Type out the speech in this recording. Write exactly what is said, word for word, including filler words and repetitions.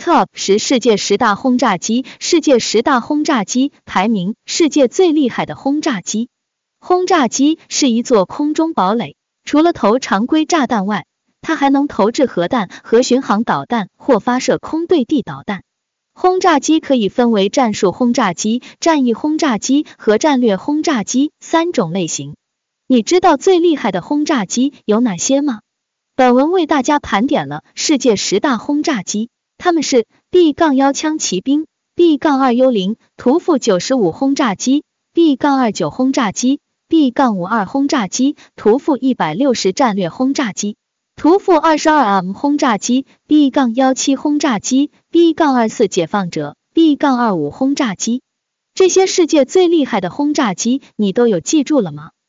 Top 十世界十大轰炸机，世界十大轰炸机排名，世界最厉害的轰炸机。轰炸机是一座空中堡垒，除了投常规炸弹外，它还能投掷核弹和巡航导弹或发射空对地导弹。轰炸机可以分为战术轰炸机、战役轰炸机和战略轰炸机三种类型。你知道最厉害的轰炸机有哪些吗？本文为大家盘点了世界十大轰炸机，它们是 B 一 枪骑兵、B 二 幽灵、图负九十五轰炸机、B 二九轰炸机、B 五二轰炸机、图负一百六十战略轰炸机、图负二十二 M 轰炸机、B 一七轰炸机、B 二四解放者、B 二五轰炸机。这些世界最厉害的轰炸机你都有记住了吗？